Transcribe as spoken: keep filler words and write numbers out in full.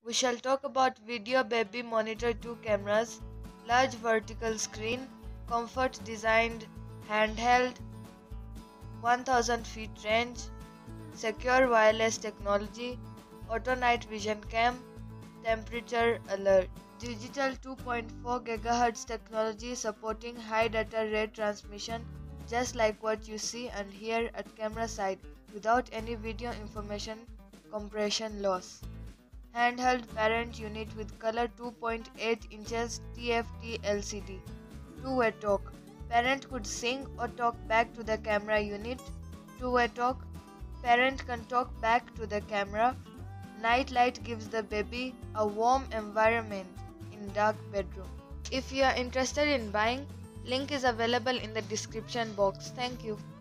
We shall talk about Video Baby Monitor two cameras, large vertical screen, comfort designed handheld, one thousand feet range, secure wireless technology, auto night vision cam, temperature alert, digital two point four gigahertz technology supporting high data rate transmission just like what you see and hear at camera side without any video information compression loss. Handheld parent unit with color two point eight inches T F T L C D. Two-way talk. Parent could sing or talk back to the camera unit. Two-way talk. Parent can talk back to the camera. Night light gives the baby a warm environment in dark bedroom. If you are interested in buying, link is available in the description box. Thank you.